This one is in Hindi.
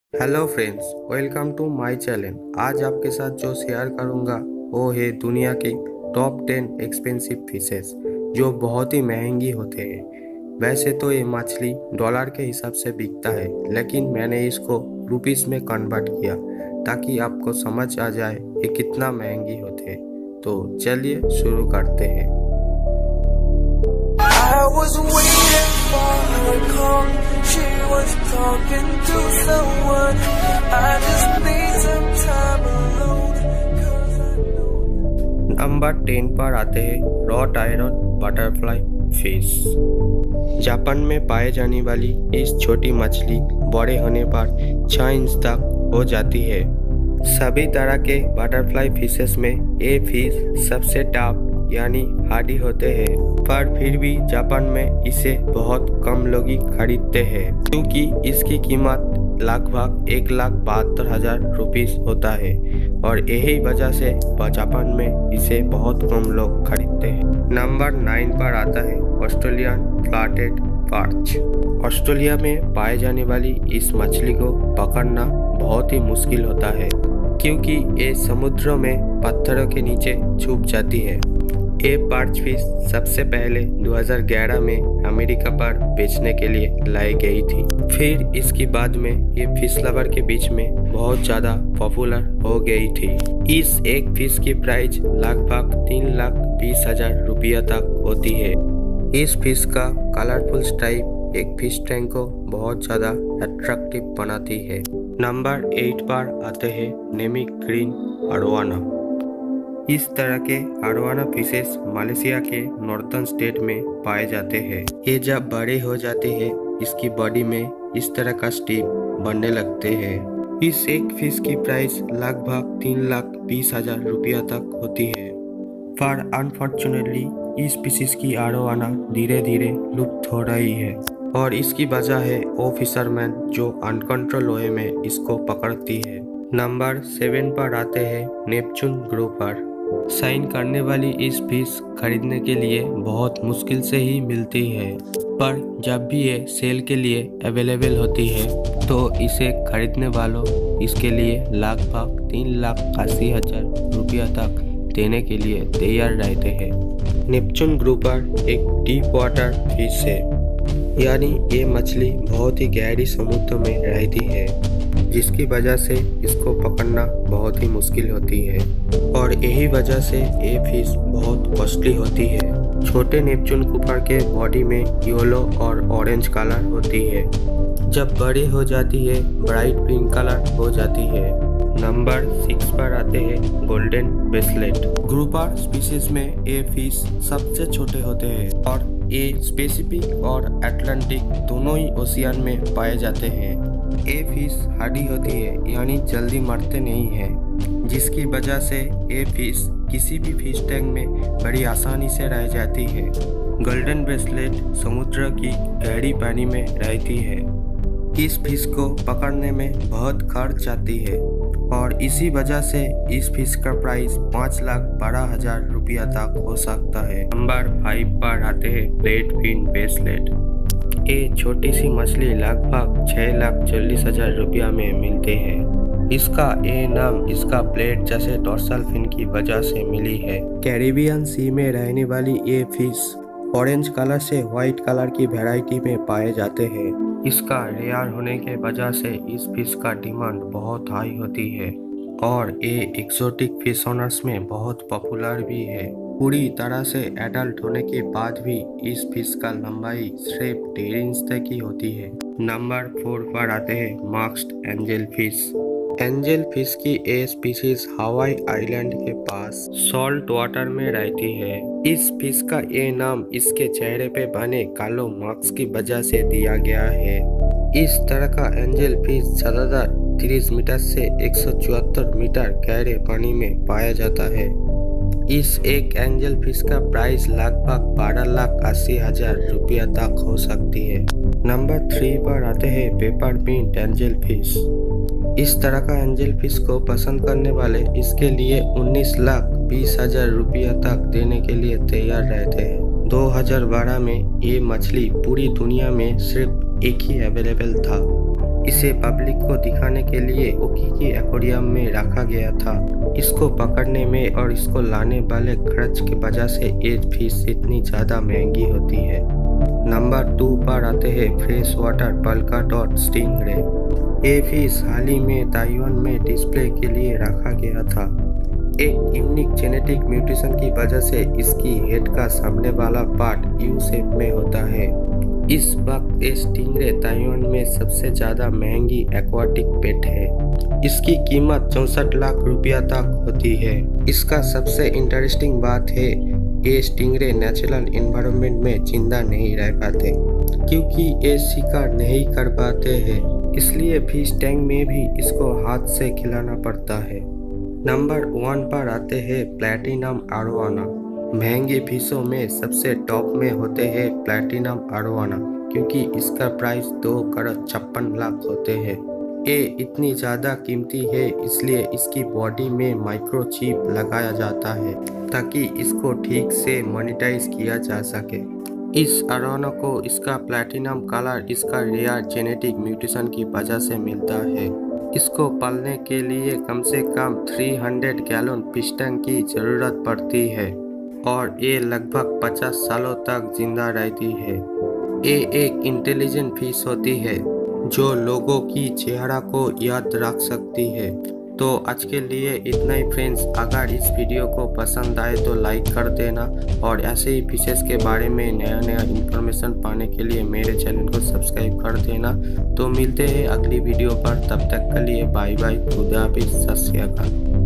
Hello friends, welcome to my channel. आज आपके साथ जो शेयर करूंगा वो है दुनिया की टॉप 10 एक्सपेंसिव फिशेस जो बहुत ही महंगी होते हैं। वैसे तो ये मछली डॉलर के हिसाब से बिकता है, लेकिन मैंने इसको रुपीस में कन्वर्ट किया ताकि आपको समझ आ जाए ये कितना महंगी होते हैं। तो चलिए शुरू करते हैं। I was waiting for her call. She was talking to someone. I just need some time alone. 'Cause I know. Number 10 पर आते हैं wrought iron butterfly fish. Japan में पाए जाने वाली इस छोटी मछली बड़े होने पर 6 इंच तक हो जाती है। सभी तरह के बटरफ्लाई फिशेस में ये फिश सबसे टफ यानी हार्डी होते हैं, पर फिर भी जापान में इसे बहुत कम लोग ही खरीदते हैं क्योंकि इसकी कीमत लगभग 1,72,000 रुपीस होता है और यही वजह से जापान में इसे बहुत कम लोग खरीदते हैं। नंबर 9 पर आता है ऑस्ट्रेलियन फ्लैटेड पर्च। ऑस्ट्रेलिया में पाए जाने वाली इस मछली को पकड़ना बहुत ही मुश्किल होता है क्योंकि ये समुद्रों में पत्थरों के नीचे छुप जाती है। ये पर्च फिश सबसे पहले 2011 में अमेरिका पर बेचने के लिए लाई गई थी। फिर इसके बाद में ये फिश लवर के बीच में बहुत ज़्यादा पॉपुलर हो गई थी। इस एक फिश की प्राइस लगभग 3,20,000 रुपया तक होती है। इस फिश का कलरफुल स्ट्राइप एक फिश टैंक को बहुत ज़्यादा अट्रैक्टिव बनाती है। नंबर 8 पर आते हैं नेमिक ग्रीन अरोवाना। इस तरह के अरोवाना फिशेस मलेशिया के नॉर्थर्न स्टेट में पाए जाते हैं। ये जब बड़े हो जाते हैं इसकी बॉडी में इस तरह का स्ट्रिप बनने लगते हैं। इस एक फिश की प्राइस लगभग 3,20,000 रुपया तक होती है, पर अनफॉर्चुनेटली इस स्पीशीज की अरोवाना धीरे धीरे लुप्त हो रही है और इसकी वजह है वो फिशरमैन जो अनकंट्रोल वे में इसको पकड़ती है। नंबर 7 पर आते हैं नेपच्यून ग्रुपर। साइन करने वाली इस फिश खरीदने के लिए बहुत मुश्किल से ही मिलती है, पर जब भी ये सेल के लिए अवेलेबल होती है तो इसे खरीदने वालों इसके लिए लगभग 3,80,000 रुपया तक देने के लिए तैयार रहते हैं। नेपच्यून ग्रुपर एक डीप वाटर फिश है, यानी ये मछली बहुत ही गहरी समुद्र में रहती है जिसकी वजह से इसको पकड़ना बहुत ही मुश्किल होती है और यही वजह से ये फिश बहुत कॉस्टली होती है। छोटे नेपच्यून ग्रुपर के बॉडी में येलो और ऑरेंज कलर होती है, जब बड़ी हो जाती है ब्राइट पिंक कलर हो जाती है। नंबर 6 पर आते हैं गोल्डन ब्रेसलेट। ग्रुपर स्पीशीज में ये फिश सबसे छोटे होते हैं और ये पैसिफिक और अटलांटिक दोनों ही ओशियन में पाए जाते हैं। ये फिश हार्डी होती है यानी जल्दी मरते नहीं हैं, जिसकी वजह से ये फिश किसी भी फिश टैंक में बड़ी आसानी से रह जाती है। गोल्डन ब्रेसलेट समुद्र की गहरी पानी में रहती है। इस फिश को पकड़ने में बहुत खर्च आती है और इसी वजह से इस फिश का प्राइस 5,12,000 रुपया तक हो सकता है। नंबर 5 पर आते हैं रेड फिन ब्रेसलेट। ये छोटी सी मछली लगभग 6,40,000 रुपया में मिलते हैं। इसका ये नाम इसका प्लेट जैसे डोर्सल फिन की वजह से मिली है। कैरिबियन सी में रहने वाली ये फिश ऑरेंज कलर से व्हाइट कलर की वैरायटी में पाए जाते हैं। इसका रेयर होने के वजह से इस फिश का डिमांड बहुत हाई होती है और ये एक्सोटिक फिश ओनर्स में बहुत पॉपुलर भी है। पूरी तरह से एडल्ट होने के बाद भी इस फिश का लंबाई सिर्फ 1.5 इंच तक ही होती है। नंबर 4 पर आते हैं masked angel fish. Angel fish की ये स्पीशीज हवाई आइलैंड के पास सॉल्ट वाटर में रहती है। इस फिश का ये नाम इसके चेहरे पे बने कालो मार्क्स की वजह से दिया गया है। इस तरह का एंजल फिश ज्यादातर 30 मीटर से 174 मीटर गहरे पानी में पाया जाता है। इस एक एंजल फिश का प्राइस लगभग 12,80,000 रुपया तक हो सकती है। नंबर 3 पर आते हैं पेपरमिंट एंजल फिश। इस तरह का एंजल फिश को पसंद करने वाले इसके लिए 19,20,000 रुपया तक देने के लिए तैयार रहते हैं। 2012 में ये मछली पूरी दुनिया में सिर्फ एक ही अवेलेबल था। इसे पब्लिक को दिखाने के लिए ओकीकी एक्वेरियम में रखा गया था। इसको पकड़ने में और इसको लाने वाले खर्च की वजह से ये फिश इतनी ज़्यादा महंगी होती है। नंबर 2 पर आते हैं fresh water polka dot stingray. ये फिश हाल ही में ताइवान में डिस्प्ले के लिए रखा गया था। एक यूनिक जेनेटिक म्यूटेशन की वजह से इसकी हेड का सामने वाला पार्ट यू शेप में होता है। इस वक्त ये स्टिंगरे ताइवान में सबसे ज़्यादा महंगी एक्वाटिक पेट है। इसकी कीमत 64 लाख रुपया तक होती है। इसका सबसे इंटरेस्टिंग बात है ये स्टिंगरे नेचुरल एनवायरनमेंट में जिंदा नहीं रह पाते क्योंकि ये शिकार नहीं कर पाते हैं, इसलिए फिश टैंक में भी इसको हाथ से खिलाना पड़ता है। नंबर 1 पर आते हैं प्लैटिनम अरोवाना। महंगे फिशों में सबसे टॉप में होते हैं प्लैटिनम अरोवाना क्योंकि इसका प्राइस 2,56 लाख होते हैं। ये इतनी ज़्यादा कीमती है इसलिए इसकी बॉडी में माइक्रोचिप लगाया जाता है ताकि इसको ठीक से मोनेटाइज किया जा सके। इस अरोवाना को इसका प्लैटिनम कलर इसका रेयर जेनेटिक म्यूटेशन की वजह से मिलता है। इसको पालने के लिए कम से कम 300 गैलन फिश टैंक की ज़रूरत पड़ती है और ये लगभग 50 सालों तक जिंदा रहती है। ये एक इंटेलिजेंट फिश होती है जो लोगों की चेहरा को याद रख सकती है। तो आज के लिए इतना ही फ्रेंड्स। अगर इस वीडियो को पसंद आए तो लाइक कर देना और ऐसे ही फिशेस के बारे में नया नया इन्फॉर्मेशन पाने के लिए मेरे चैनल को सब्सक्राइब कर देना। तो मिलते हैं अगली वीडियो पर, तब तक के लिए बाय बाय, खुदा हाफिज़, सत श्री अकाल।